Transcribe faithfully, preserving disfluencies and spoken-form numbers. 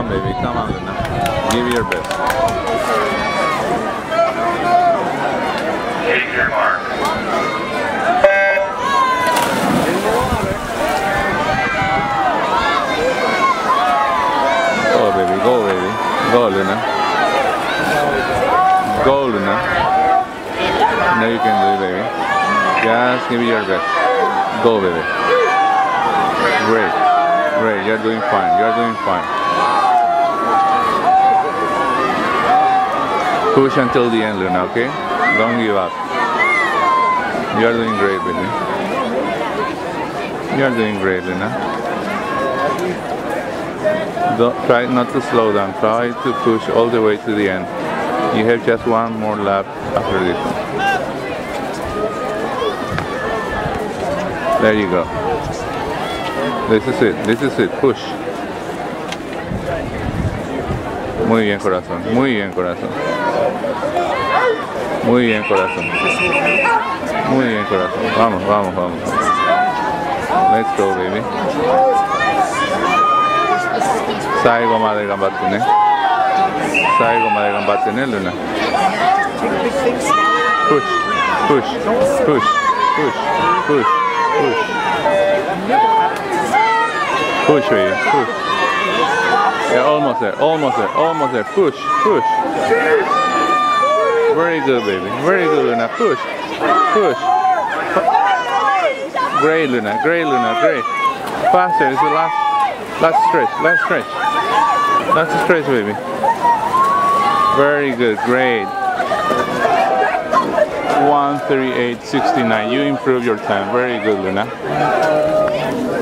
on, baby. Come on, Luna. Give your best. Take your mark. Go, baby. Go, baby. Go, Luna. Go, Luna. Now you can do it, baby. Just give it your best. Go, baby. Great. Great. You're doing fine. You're doing fine. Push until the end, Luna, okay? Don't give up. You're doing great, baby. You're doing great, Luna. Don't, try not to slow down. Try to push all the way to the end. You have just one more lap after this one. There you go. This is it. This is it. Push. Muy bien, corazón. Muy bien, corazón. Muy bien, corazón. Muy bien, corazón. Vamos, vamos, vamos. Let's go, baby. 最後まで頑張ってね。最後まで頑張ってね、ルナ。Push, push, push, push, push, push. Push, baby, push. Yeah, almost there, almost there, almost there. Push, push. Very good, baby. Very good, Luna. Push, push. Great, Luna. Great, Luna. Great. Faster. It's the last, last stretch. Last stretch. Last stretch, baby. Very good. Great. one thirty-eight sixty-nine. You improve your time. Very good, Luna.